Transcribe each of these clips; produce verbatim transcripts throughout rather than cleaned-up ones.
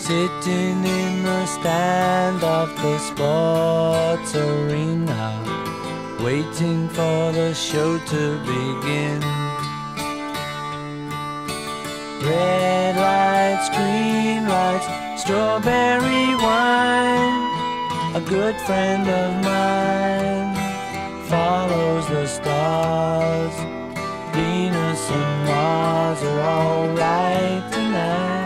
sitting in the stand of the sports arena, waiting for the show to begin. Red lights, green lights, strawberry wine. A good friend of mine follows the stars. Venus and Mars are all right tonight.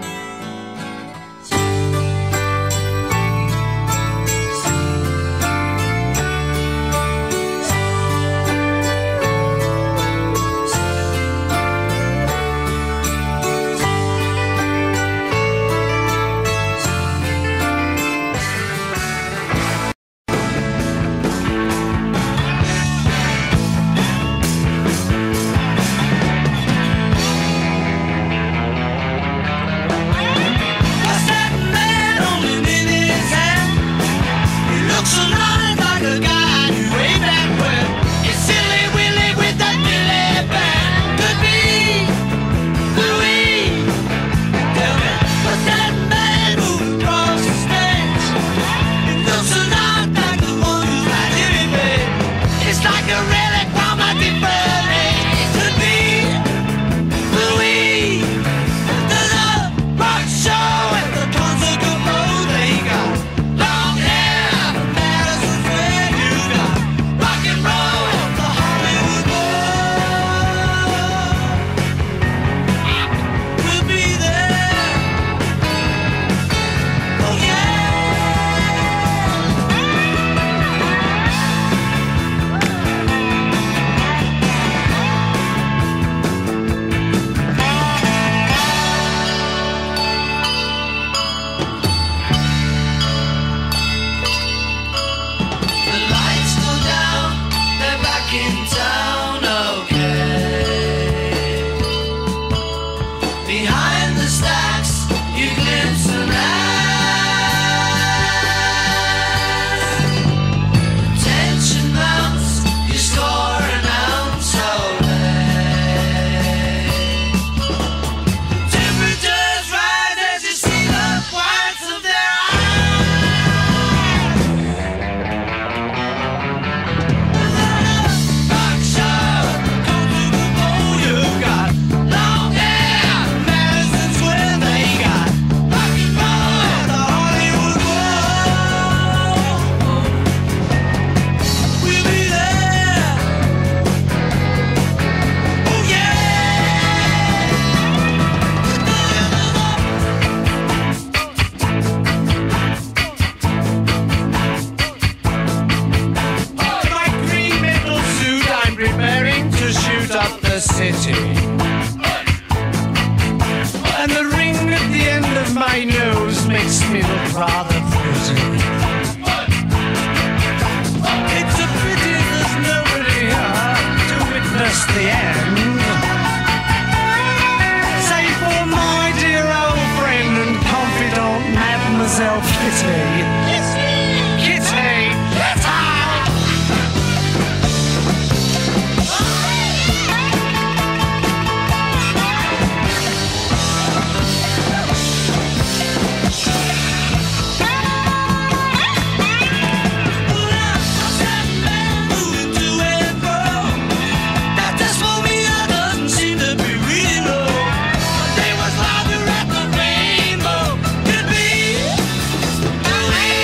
City, and the ring at the end of my nose makes me look rather pretty. It's a pity there's nobody here to witness the end, save for my dear old friend and confidant Mademoiselle Kitty. Kitty, Kitty, Kitty. Away.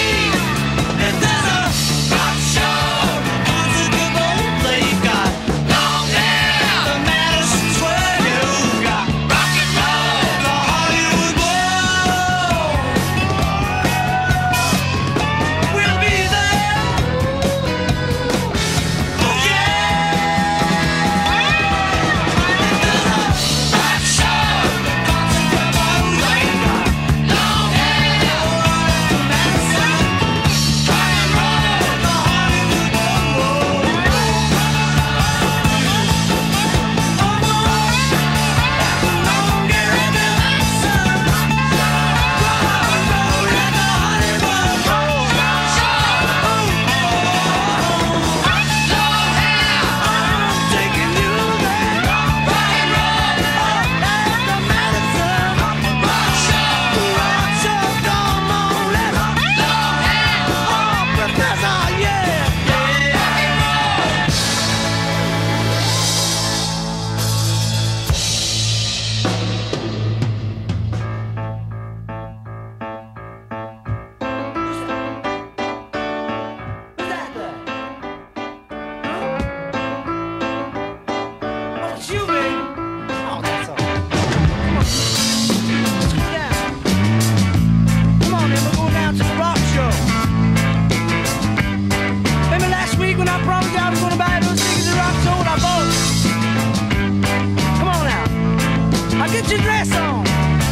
song.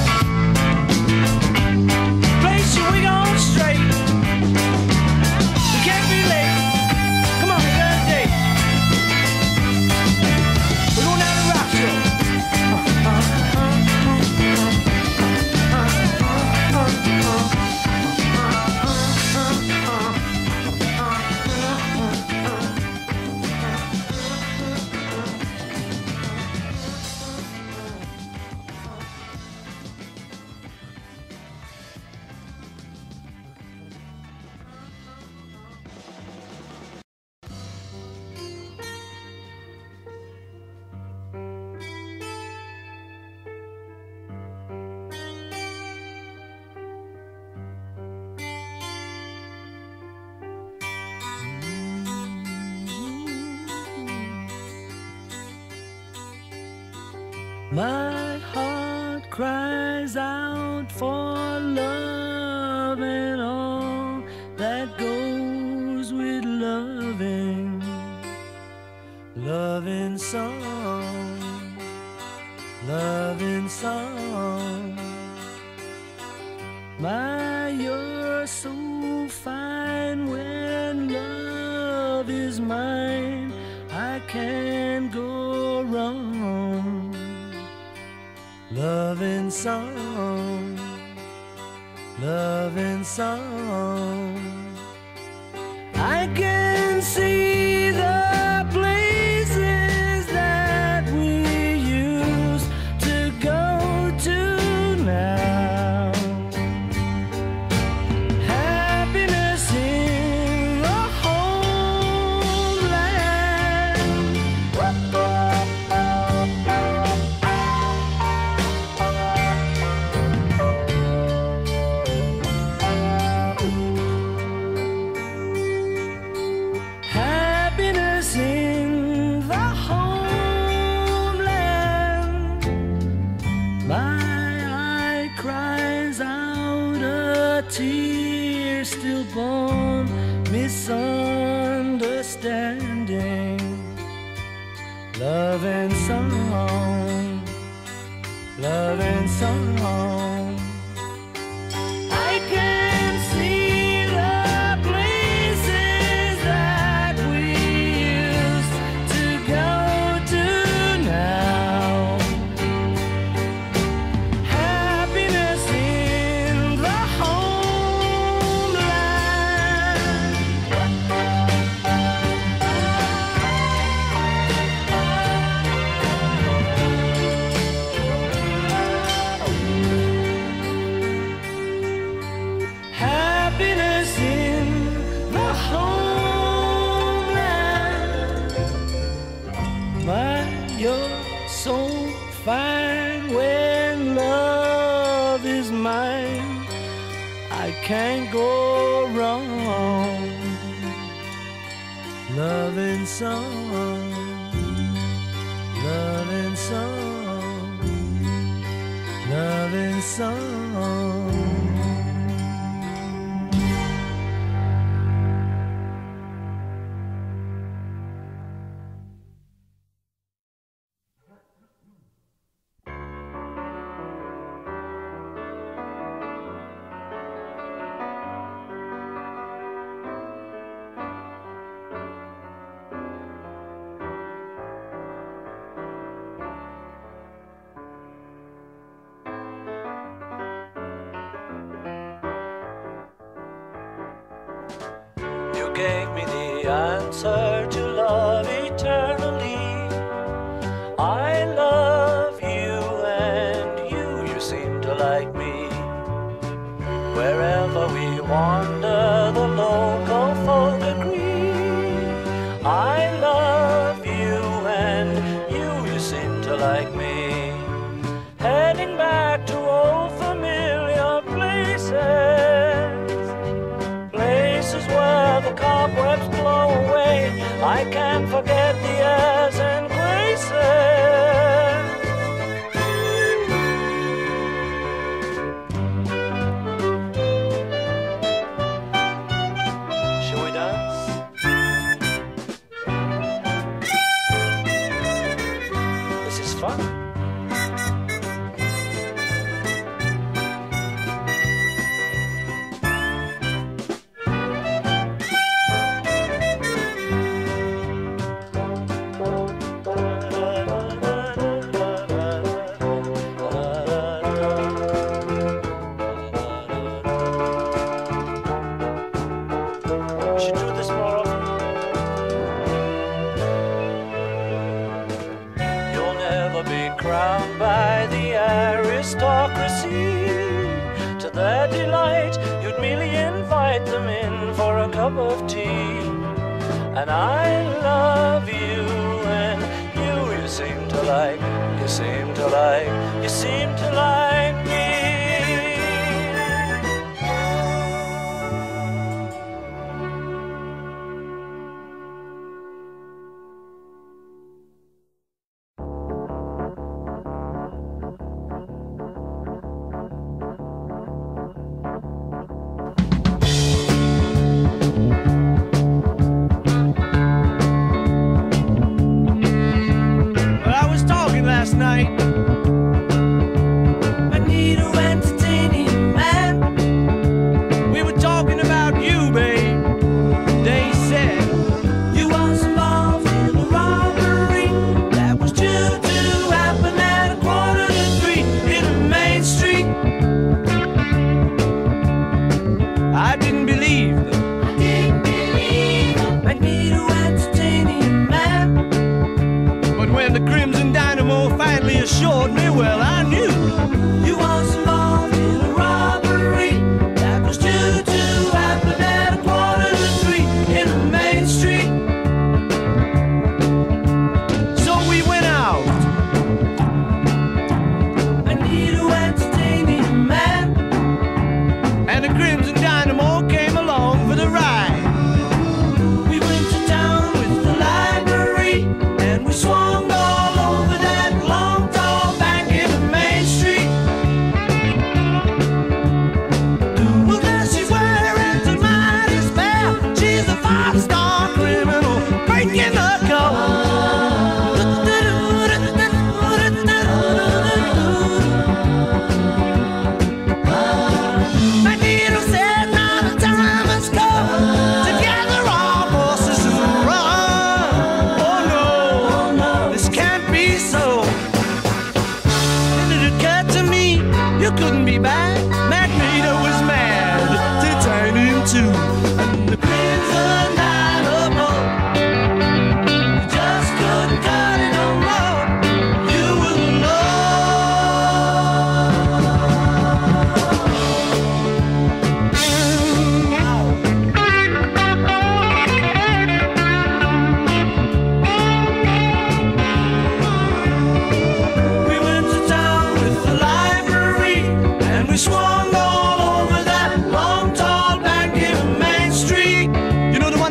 Place your wig on straight. You can't be late. Come on, we got a date. We're going down to rock show. My heart cries out for love and all that goes with loving. Loving song, loving song. My, you're so fine when love is mine. I can't go wrong. Loving song, loving song. I can see the places that we used to go to now. Happiness in the homeland. Happiness in the homeland. My eye cries out a tear stillborn misunderstanding. Love and song, love and song. I can see the places that we used to go to now. Happiness in the homeland. Happiness in the homeland. My, you're so fine when love is mine. I can't go wrong. Loving song, loving song, loving song. You gave me the answer to love eternally. I love you and you, you seem to like me. Wherever we wander, the local folk agree. I love you and you, you seem to like me. Heading back to old familiar places, places where the cobwebs blow away. I can't forget the airs and graces. a delight, you'd merely invite them in for a cup of tea. And I love you, and you, you seem to like, you seem to like, you seem to like me. Night. I need to entertain you, man. We were talking about you, babe. They said you was involved in a robbery that was due to happen at a quarter to three in the main street. I didn't believe them. I didn't believe them. I need to entertain you, man. But when the Crimson Dynamo finally assured me, well, I knew you was involved in a robbery that was due to happen at a quarter to three in the main street. So we went out. I need to entertain you, man. And the Crimson Dynamo came along for the ride. We went to town with the library, and we swung all over that long, tall bank in the main street. Well, does she wear a mighty spell? She's a five-star criminal breaking the code. Magneto said now the time has come to gather our forces and run. Oh no, this can't be so. And it occurred to me you couldn't be back. Magneto was mad to turn him to and the Crimson Dynamo. You just couldn't cut it no more. You will know. We went to town with the library, and we swung all over that long, tall bank in Main Street. You know the one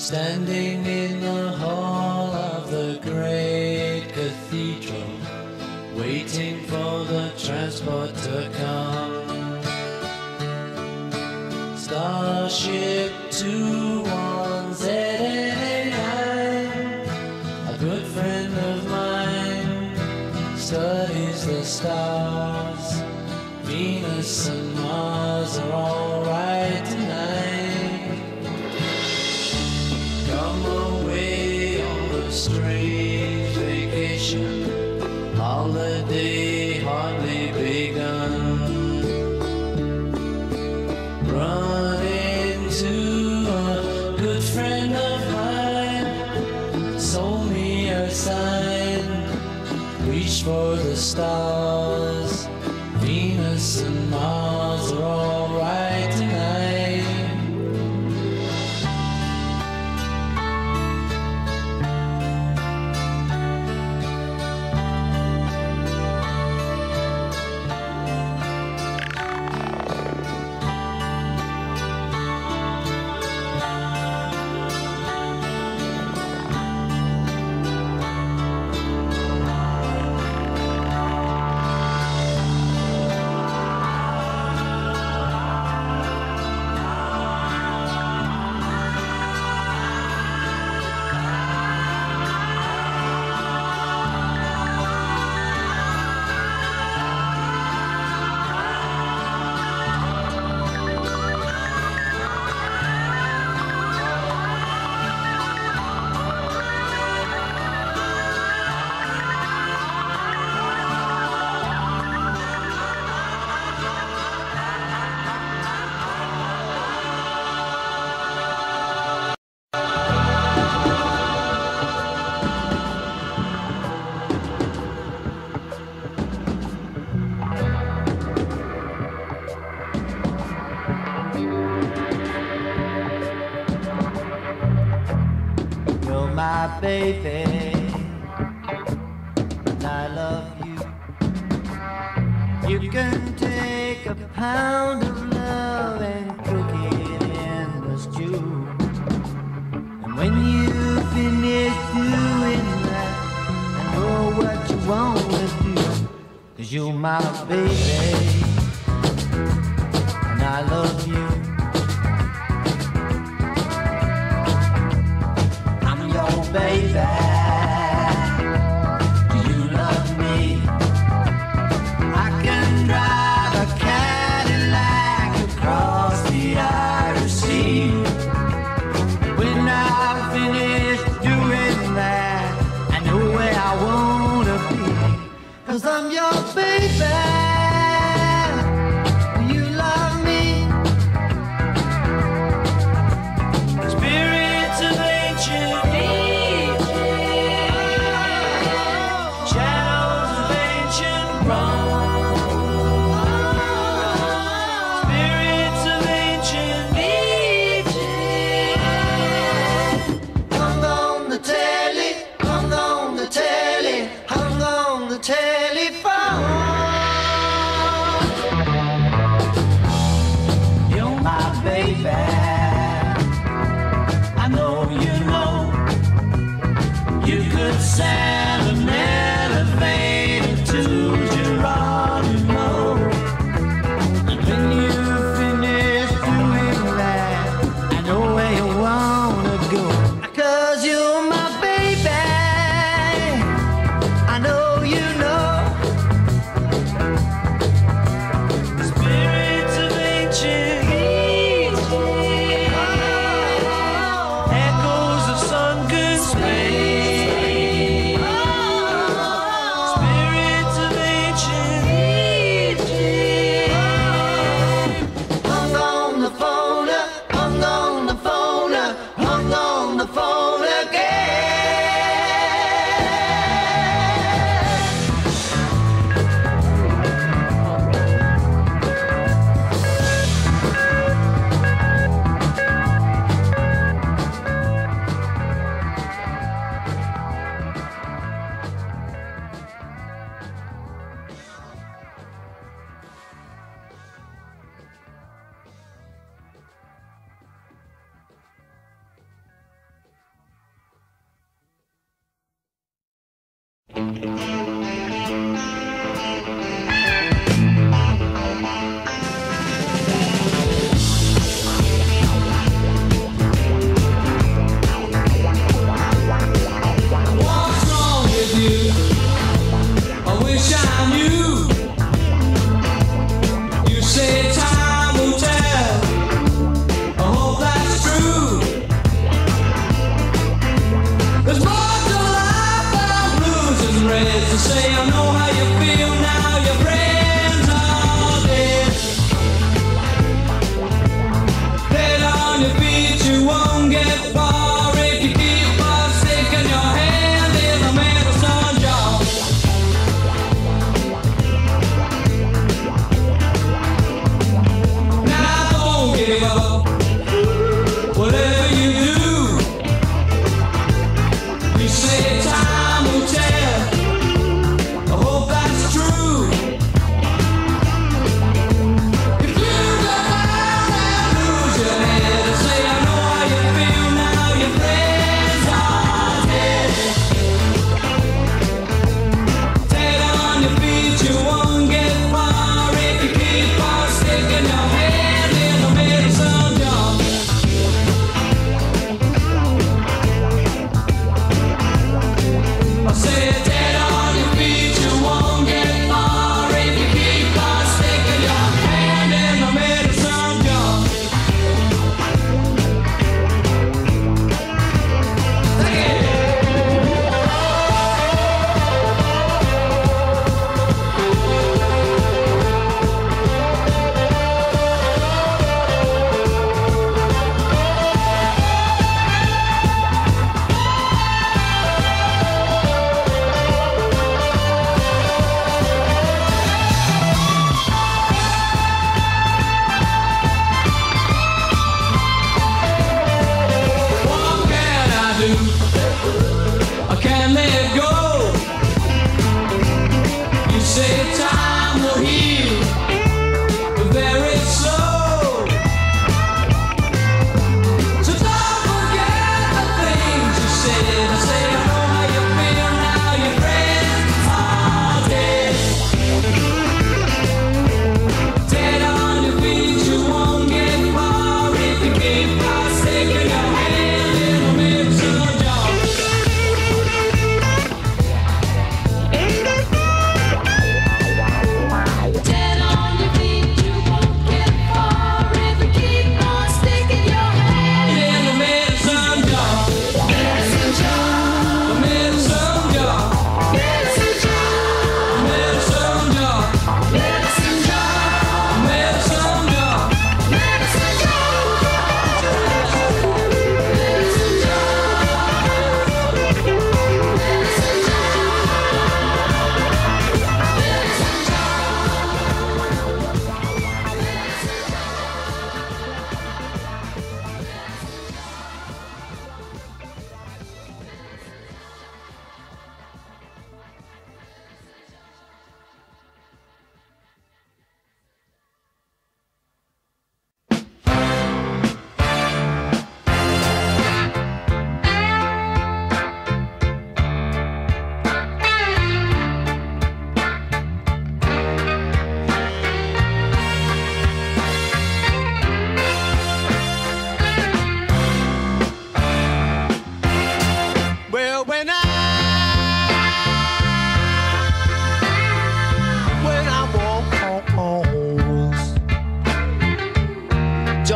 standing in the hall of the great cathedral, waiting for the transport to come. Starship two one Z nine, a good friend of mine, studies the stars. Venus and Mars are alright tonight. Come away on a strange vacation, holiday hardly begun. Run into a good friend of mine, sold me a sign, reach for the stars. Venus and Mars are alright tonight. My baby, and I love you. You can take a pound of love and cook it in the stew. And when you finish doing that, I know what you wanna do. Cause you're my baby, and I love you. Baby, do you love me? I can drive a Cadillac across the Irish Sea. When I finish doing that, I know where I wanna be. Cause I'm your baby.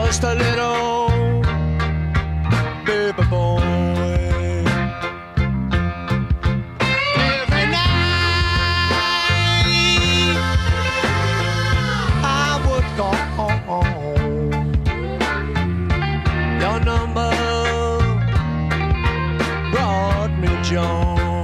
just a little baby boy. Every night I would call. Your number brought me joy.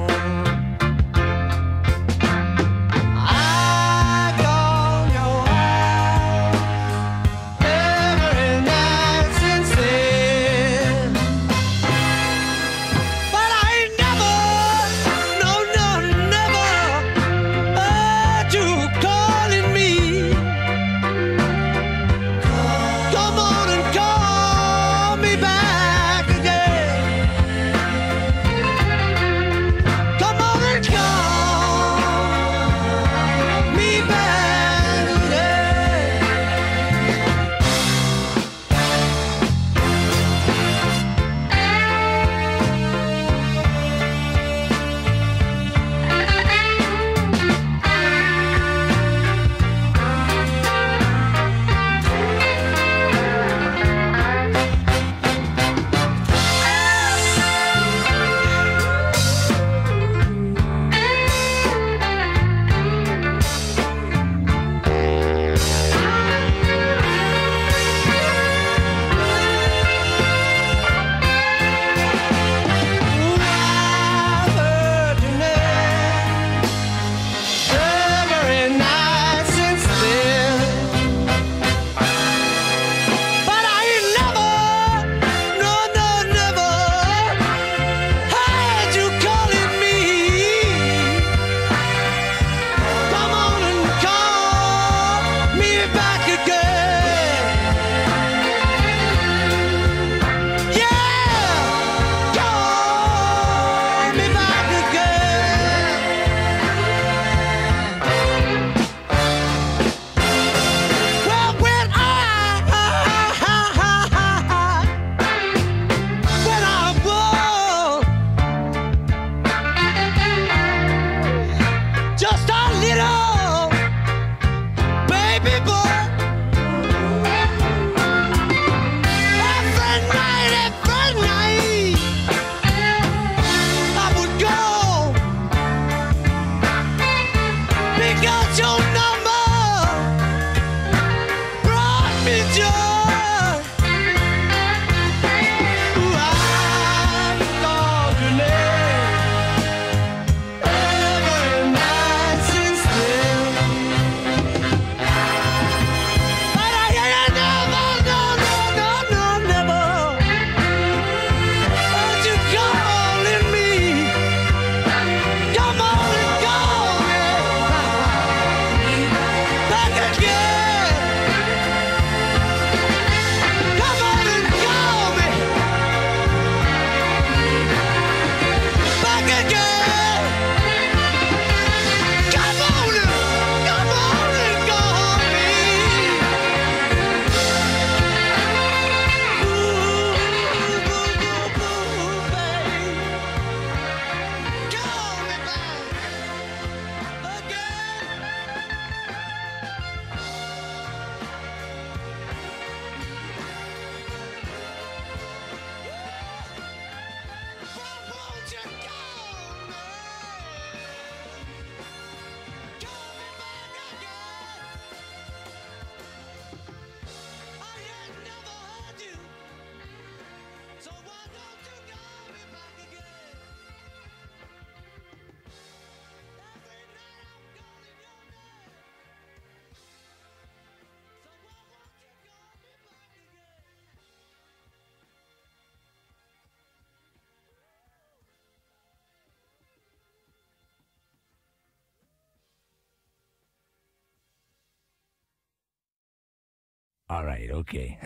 All right, okay.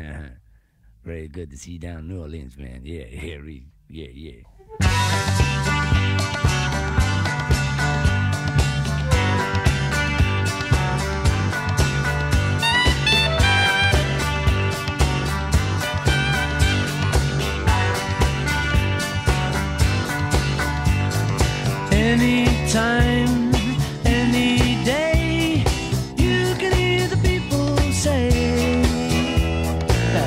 Very good to see you down in New Orleans, man. Yeah, yeah, re- yeah, yeah. Anytime, any day, you can hear the people say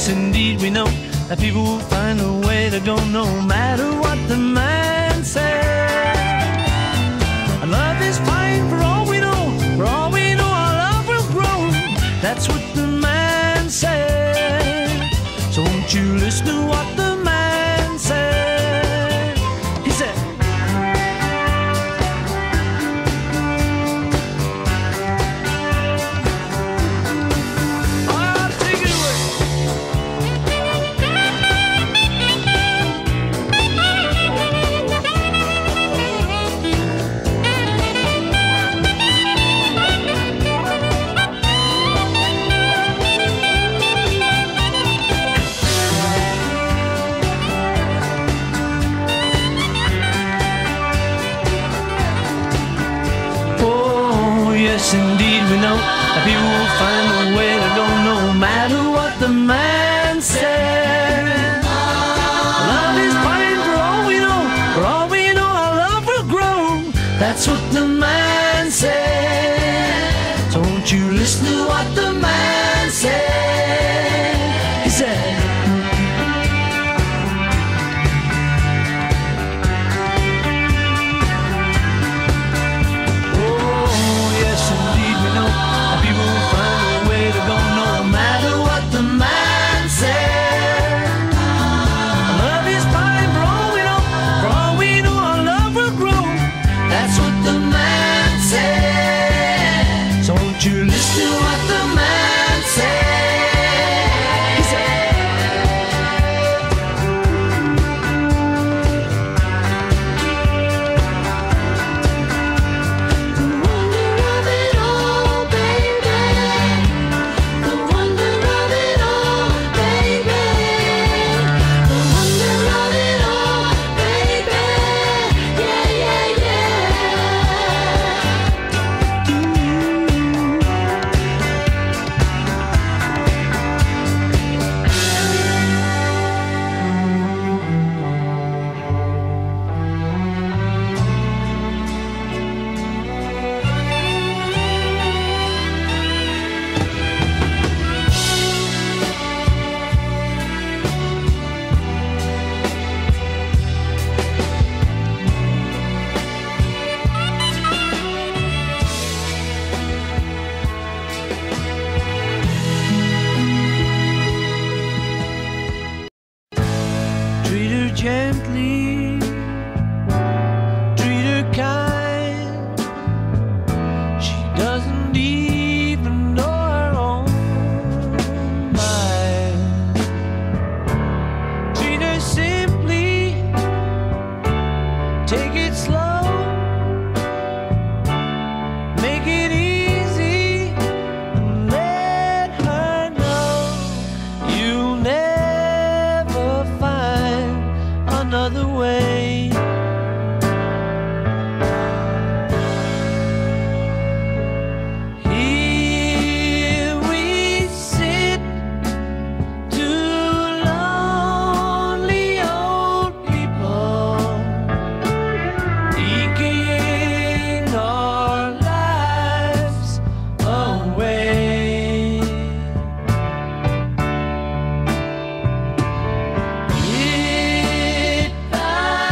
yes, indeed, we know that people will find a way to go no matter what the man says. And love is fine for all we know, for all we know our love will grow. That's what the man said. So won't you listen to what the man said? He said, yes, indeed, we know that people will find a way to go no matter what the man said. Love is fine for all we know, for all we know our love will grow. That's what the man said. So won't you listen to what the man said? He said, you listen to what the man said. He said, the wonder of it all, baby. The wonder of it all, baby. The wonder of it all, baby. Yeah, yeah, yeah. Treat her gently, treat her kind. She doesn't even know her own mind. Treat her simply, take it slow, make it easy, and let her know you'll never find another way. Here we sit, two lonely old people, eking our lives away. Lit by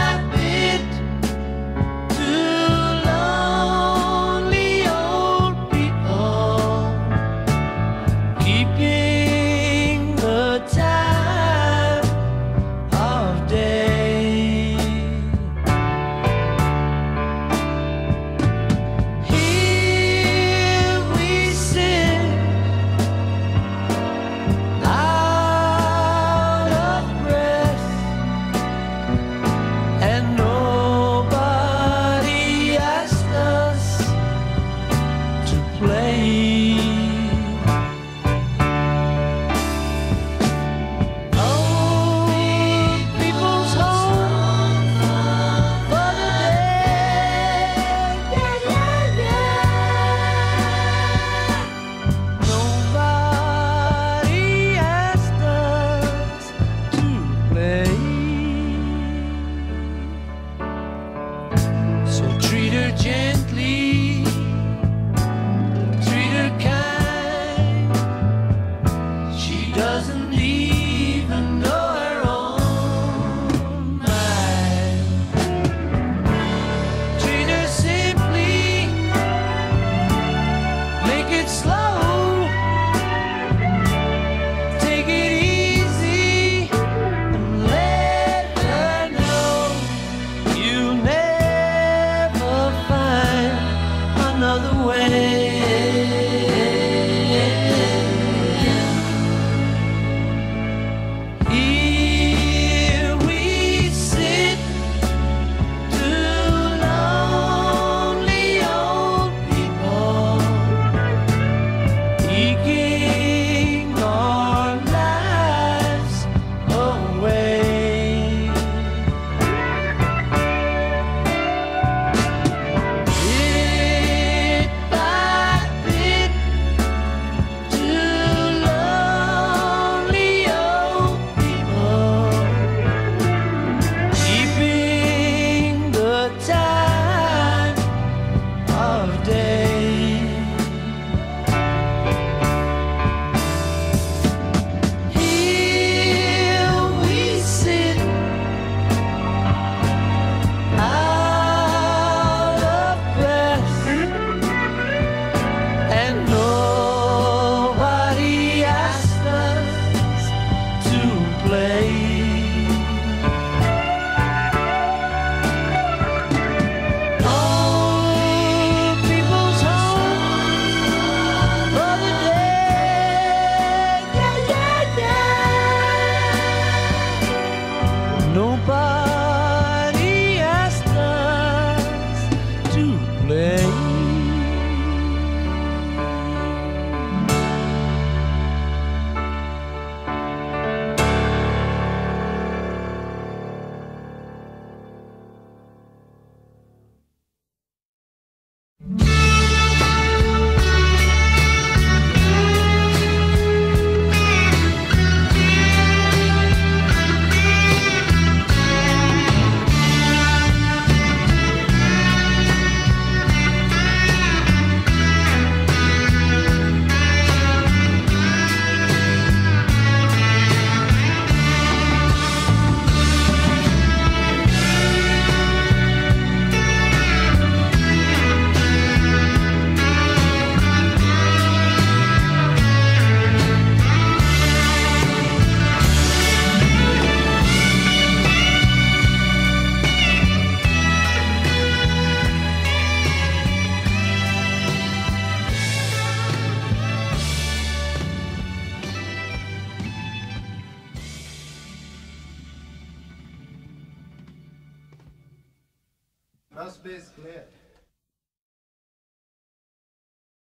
That's basically it.